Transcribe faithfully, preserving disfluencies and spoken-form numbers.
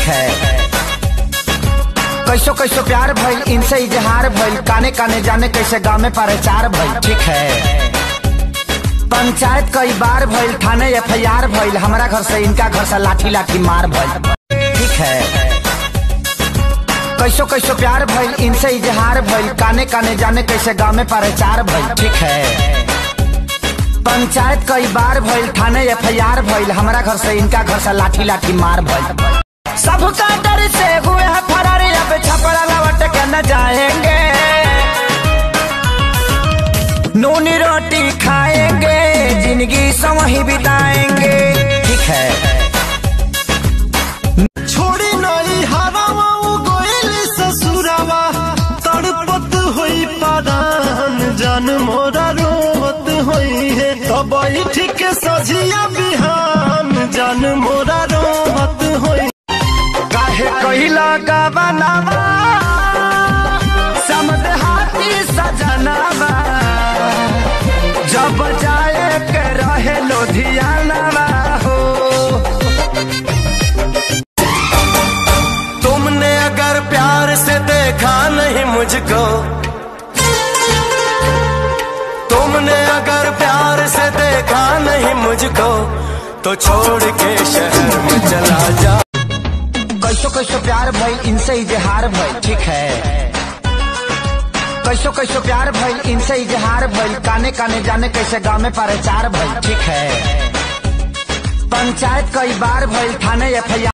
है। कैसो कैसो प्यार भइल इनसे इजहार भइल, काने काने जाने कैसे गाँव में प्रचार भइल। ठीक है, पंचायत कई बार भइल, थाने एफ आई आर भइल, हमारा घर से इनका घर से लाठी लाठी मार भइल। ठीक है, कैसो कैसो प्यार भइल इनसे इजहार भइल, काने काने जाने कैसे गाँव में प्रचार भइल। ठीक है, पंचायत कई बार भइल, थाने एफ आई आर भइल, हमारा घर से इनका घर से लाठी लाठी मार भइल। सबका डर से हुए हैं फरार, अब छपरा लौट के न जाएंगे, नूनी रोटी खाएंगे, जिंदगी संग ही बिताएंगे। ठीक है, छोड़ी नहीं हरावा गोइल ससुरावा, तड़पत हुई परान जान मोरा रोवत हुई है, तब ठीक सजिया बिहान जान मोरा रोवत हुई। काहे कहिला का बनावा समद हाथी सजनावा, जब जाए के रहे लुधियाना हो। तुमने अगर प्यार से देखा नहीं मुझको, तुमने अगर प्यार से देखा नहीं मुझको, तो छोड़ के शहर में चला जा। कैसो कैसो प्यार भइल इनसे इजहार भइल। ठीक है, कैसो कैसो प्यार भइल इनसे इजहार भइल, काने काने जाने कैसे गाँव में प्रचार भइल। ठीक है, पंचायत कई बार भइल, थाने एफ आई आर